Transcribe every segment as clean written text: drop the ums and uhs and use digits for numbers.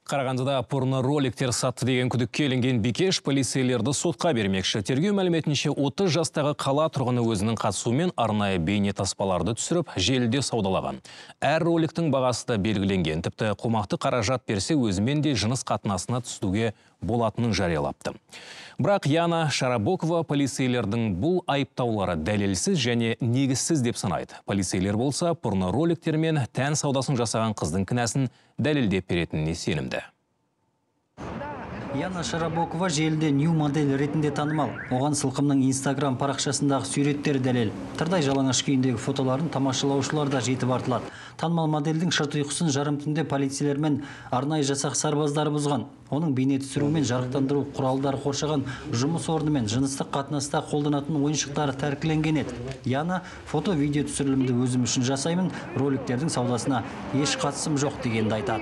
Қарағандыда порно роликтер сатты деген күдікке ілінген Бикеш полицейлерді сотқа бермекші. Тергеу мәліметінше 30 жастағы қала тұрғыны өзінің қатысуымен арнайы бейне таспаларды түсіріп, желіде саудалаған. Әр роликтің бағасы да белгіленген. Тіпті қомақты қаражат берсе өзімен де жыныс қатынасына түсуге болатынын жариялапты. Бірақ Яна Шарабокова полицейлердің бұл айыптаулары дәлелсіз және негізсіз деп санайды. Полицейлер болса порно роликтер мен тән саудасын жасаған қыздың кінәсін дәлелдеп беретініне сенімді. Яна Шарабокова желіде нью модель ретінде танымал. Оған сылқымның Instagram парақшасындағы суреттері дәлел. Тырдай жалаңаш күйіндегі фотоларын тамашалаушылар да жетіп артылады. Танымал модельдің шырт ұйқысын жарым түнде полицейлермен арнайы жасақ сарбаздары бұзған. Оның бейне түсіру мен жарықтандыру құралдары қоршаған жұмыс орны мен жыныстық қатынаста қолданатын ойыншықтары тәркіленген еді. Яна фото-видео түсірілімді өзім үшін жасаймын, роликтердің саудасына еш қатысым жоқ дегенді айтады.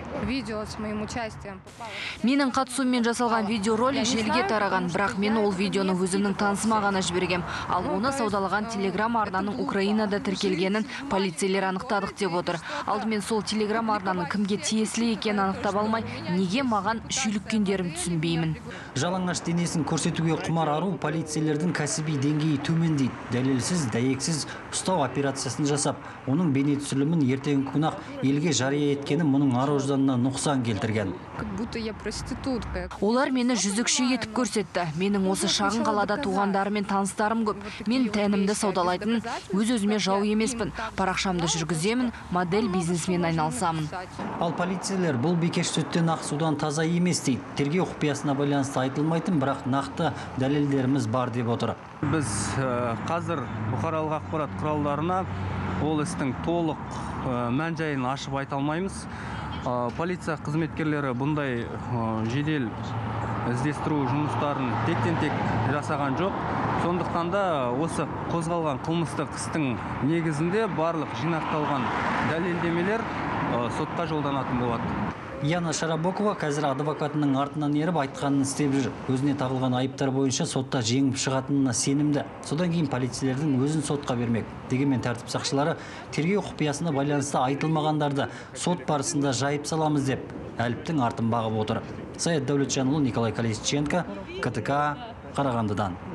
Менің қатысуыммен жасалған видеоролик желіге тараған, бірақ мен ол видеоны өзімнің танысыма ғана жібергем. Ал оны саудалаған телеграм арнаның Украинада тіркелгенін полицейлер анықтадық деп отыр. Алдымен сол телеграм арнаның кімге тиесілі екенін анықтап алмай, неге маған шүйліккендерім түсінбеймін. Жалаңаш денесін көрсетуге құмар ару полицейлердің кәсіби деңгейі төмен дейді. Дәлелсіз, дәйексіз ұстау операциясын жасап, оның бейне түсірілімін ертеңгі күні елге жария еткені мұның ар-ожданына нұқсан келтірген. Олар мені жүзікші етіп көрсетті. Менің осы шағын қалада туғандарым мен таныстарым көп. Мен тәнімді саудалайтын, өз-өзіме жау емеспін. Парақшамды жүргіземін, модель бизнесмен айналысамын. Ал полицейлер бұл Бикеш сүттен ақ судан таза емес дейді. Тергеу құпиясына байланысты айтылмайтын, бірақ нақты дәлелдеріміз бар деп отыр. Біз қазір бұқаралық ақпарат құралдарына ол істің толық мән-жайын ашып айта алмаймыз. Полиция қызметкерлері бұндай жедел іздестіру жұмыстарын тектен-тек жасаған жоқ. Сондықтан да осы қозғалған қылмыстық істің негізінде барлық жинақталған дәлелдемелер сотқа жолданатын болады. Яна Шарабокова қазір адвокатының артынан еріп айтқанын істеп жүр. Өзіне тағылған айыптар бойынша сотта жеңіп шығатынына сенімді. Содан кейін полицейлердің өзін сотқа бермек. Дегенмен тәртіп сақшылары тергеу құпиясына байланысты айтылмағандарды сот барысында жайып саламыз деп әліптің артын бағып отыр. Саят Дәулетжанұлы, Николай Колесниченко, КТК, Қарағандыдан.